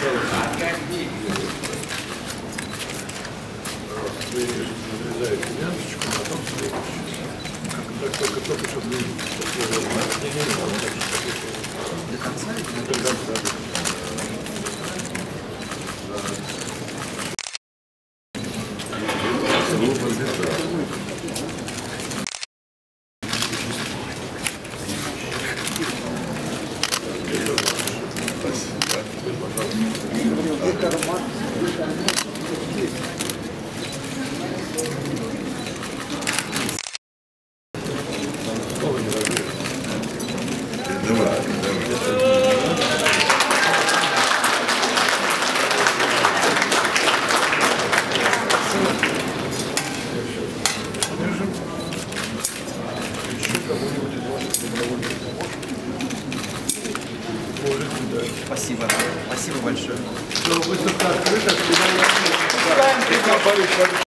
Вы разрезаете ленточку, потом следующую. Только чтобы вы до конца или до конца. Спасибо. Спасибо большое. Выставка открыта,